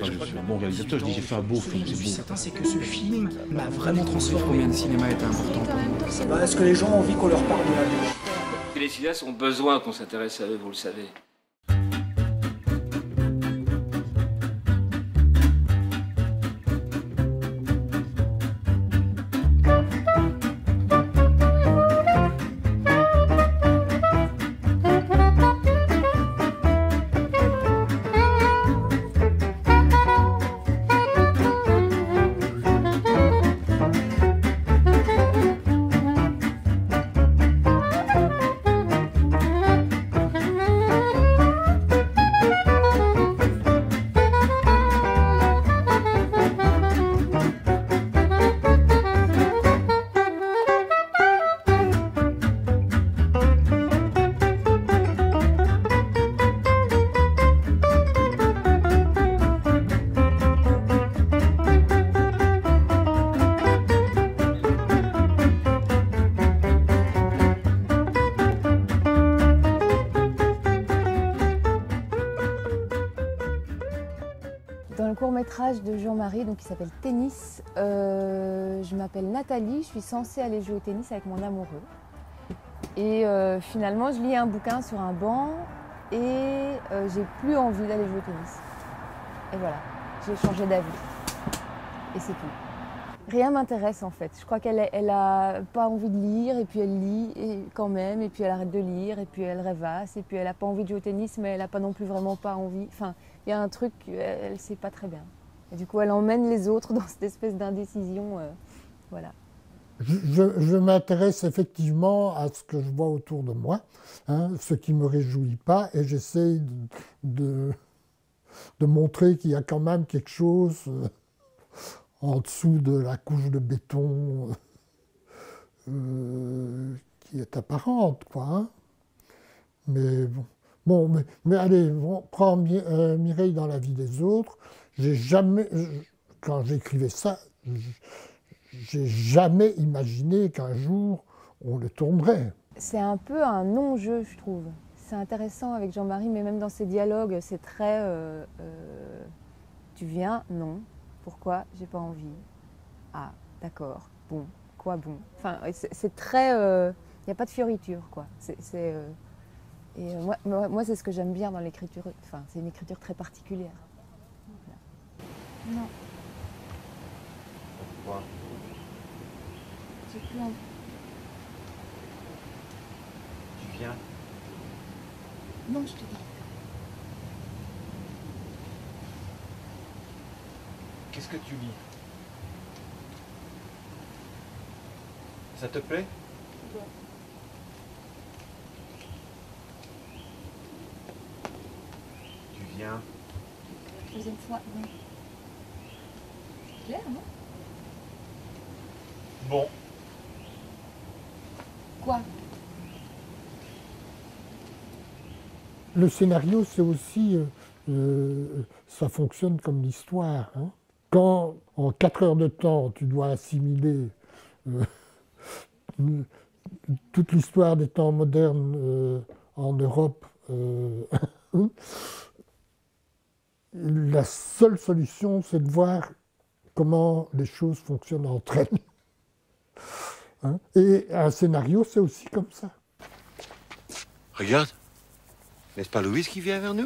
pas que je suis un bon réalisateur, je dis j'ai fait un beau film, c'est beau. Certain, c'est que ce film m'a vraiment transformé. Combien le cinéma est important pour nous? Est-ce que les gens ont envie qu'on leur parle de la vie? Les cinéastes ont besoin qu'on s'intéresse à eux, vous le savez. Dans le court-métrage de Jean-Marie, qui s'appelle Tennis, je m'appelle Nathalie, je suis censée aller jouer au tennis avec mon amoureux. Et finalement, je lis un bouquin sur un banc et j'ai plus envie d'aller jouer au tennis. Et voilà, j'ai changé d'avis. Et c'est tout. Rien m'intéresse en fait. Je crois qu'elle a pas envie de lire et puis elle lit quand même et puis elle arrête de lire et puis elle rêvasse et puis elle a pas envie de jouer au tennis mais elle a pas non plus vraiment pas envie. Enfin, il y a un truc, elle sait pas très bien. Et du coup, elle emmène les autres dans cette espèce d'indécision, voilà. Je m'intéresse effectivement à ce que je vois autour de moi, ce qui ne me réjouit pas, et j'essaye de montrer qu'il y a quand même quelque chose en dessous de la couche de béton qui est apparente, quoi. Mais bon. Mais allez, prends Mireille dans la vie des autres. J'ai jamais, quand j'écrivais ça, j'ai jamais imaginé qu'un jour on le tournerait. C'est un peu un non-jeu, je trouve. C'est intéressant avec Jean-Marie, mais même dans ses dialogues, c'est très tu viens? Non. Pourquoi? J'ai pas envie. Ah, d'accord. Bon. Quoi bon? Enfin, c'est très. Il n'y a pas de fioriture, quoi. Et moi c'est ce que j'aime bien dans l'écriture. Enfin, c'est une écriture très particulière. Voilà. Non. Pourquoi? J'ai plus envie. Tu viens? Non, je te dis. Qu'est-ce que tu lis? Ça te plaît? Ouais. Tu viens? Deuxième fois, non. Claire, non? Bon. Quoi? Le scénario, c'est aussi, ça fonctionne comme l'histoire. Quand, en 4 heures de temps, tu dois assimiler toute l'histoire des temps modernes en Europe, la seule solution, c'est de voir comment les choses fonctionnent entre elles. Et un scénario, c'est aussi comme ça. Regarde, n'est-ce pas Louise qui vient vers nous?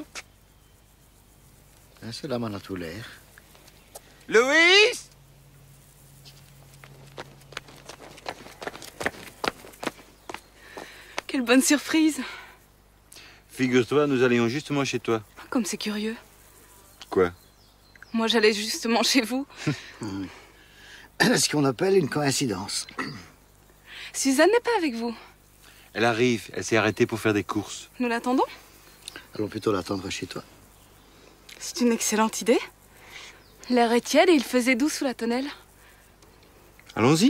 Cela m'en a tout l'air. Louise! Quelle bonne surprise! Figure-toi, nous allions justement chez toi. Comme c'est curieux. Quoi? Moi, j'allais justement chez vous. C'est ce qu'on appelle une coïncidence. Suzanne n'est pas avec vous. Elle arrive, elle s'est arrêtée pour faire des courses. Nous l'attendons? Allons plutôt l'attendre chez toi. C'est une excellente idée. L'air est tiède et il faisait doux sous la tonnelle. Allons-y.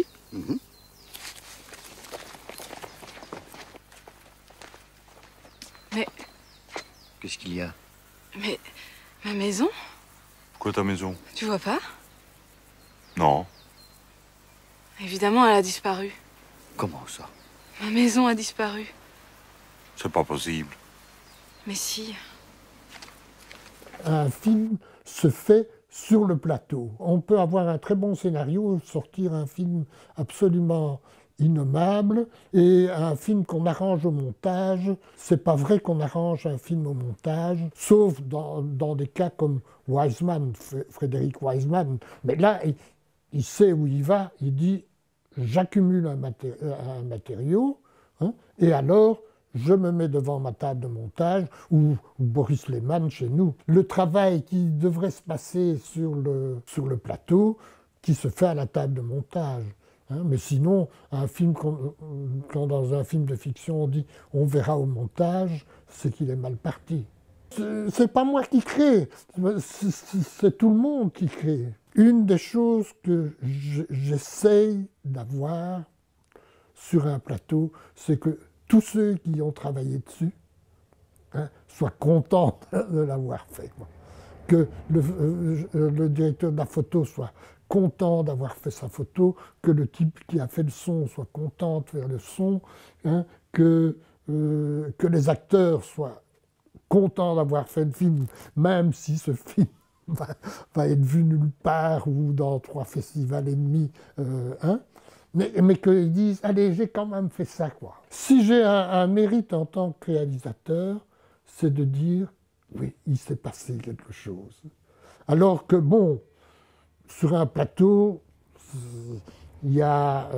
Mais... Qu'est-ce qu'il y a? Mais... ma maison? Quoi ta maison? Tu vois pas? Non. Évidemment, elle a disparu. Comment ça? Ma maison a disparu. C'est pas possible. Mais si. Un film se fait sur le plateau. On peut avoir un très bon scénario, sortir un film absolument innommable, et un film qu'on arrange au montage. C'est pas vrai qu'on arrange un film au montage, sauf dans des cas comme Wiseman, Frédéric Wiseman. Mais là, il sait où il va, il dit j'accumule un matériau, hein, et alors je me mets devant ma table de montage, ou Boris Lehmann chez nous. Le travail qui devrait se passer sur le plateau, qui se fait à la table de montage. Hein, mais sinon, quand dans un film de fiction on dit on verra au montage, c'est qu'il est mal parti. C'est pas moi qui crée, c'est tout le monde qui crée. Une des choses que j'essaye d'avoir sur un plateau, c'est que tous ceux qui ont travaillé dessus, hein, soient contents de l'avoir fait. Que le directeur de la photo soit content d'avoir fait sa photo, que le type qui a fait le son soit content de faire le son, hein, que les acteurs soient contents d'avoir fait le film, même si ce film va être vu nulle part ou dans 3 festivals et demi, hein, mais qu'ils disent « Allez, j'ai quand même fait ça, quoi ». Si j'ai un mérite en tant que réalisateur, c'est de dire « Oui, il s'est passé quelque chose ». Alors que, bon, sur un plateau, il y a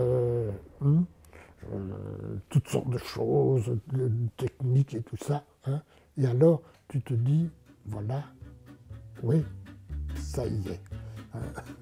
toutes sortes de choses, techniques et tout ça. Hein, et alors, tu te dis, voilà, oui, ça y est. Hein.